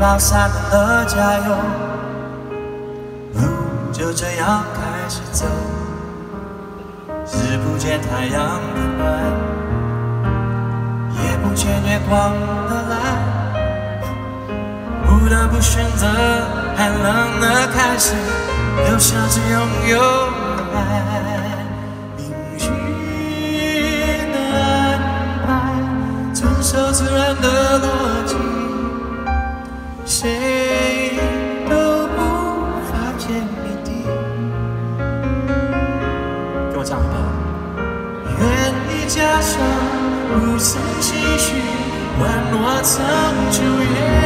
把伞了加油，路就这样开始走，视不见太阳的暖，也不见月光的蓝，不得不选择寒冷的开始，留下只拥有的爱。命运的安排，遵守自然的逻辑，谁都无法骗谜底。跟我唱好不好？愿你加上如此唏嘘，宛若曾出现。